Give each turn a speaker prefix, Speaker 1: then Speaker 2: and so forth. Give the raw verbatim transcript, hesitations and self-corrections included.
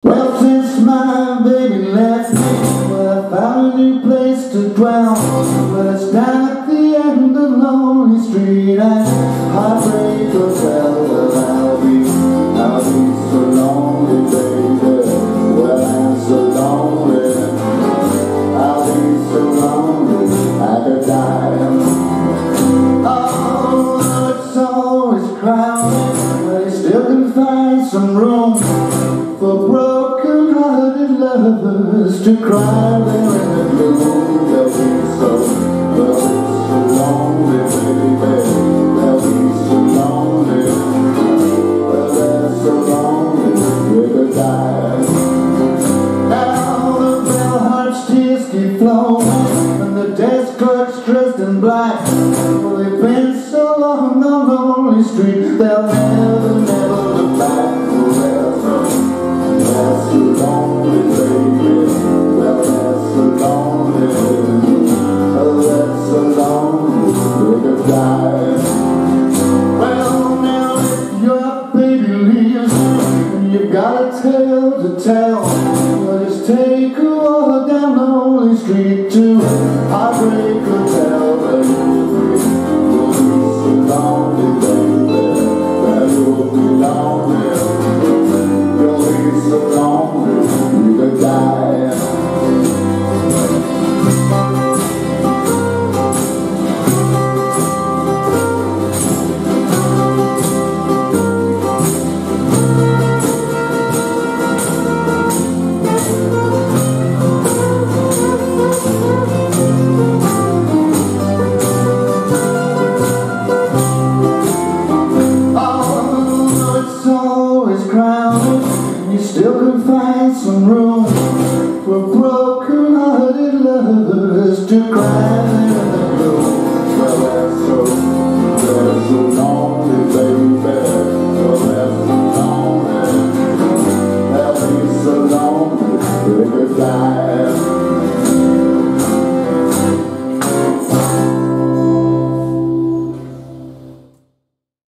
Speaker 1: Well, since my baby left me, well, I found a new place to dwell. But it's down at the end of Lonely Street at Heartbreak Hotel. Well, I'll be, I'll be so lonely, baby. Well, I'm so lonely. I'll be so lonely, I could die. Oh, it's always crowded, but you still can find some room for broken-hearted lovers to cry there in the gloom. They'll be so, they'll be so lonely, baby. They'll be so lonely. Well, they're so lonely, they could die. Now the bellhop's tears keep flowing, and the desk clerk's dressed in black. Well, they've been so long on Lonely Street, they'll never, never look back. They're so lonely, baby. Well, they're so lonely. Oh, they're so lonely, they could die. Well, now if your baby leaves and you've got a tale to tell, well, just take a walk down Lonely Street to Heartbreak Hotel. Well, you'll be, you'll be so lonely, baby. Well, you'll be lonely. So long, you could die. Oh, it's always crowded. You still can find some room for broken-hearted lovers to cry there in the gloom. Well, they're so, they're so lonely, baby. Well, they're so lonely. They'll be so lonely, they could die.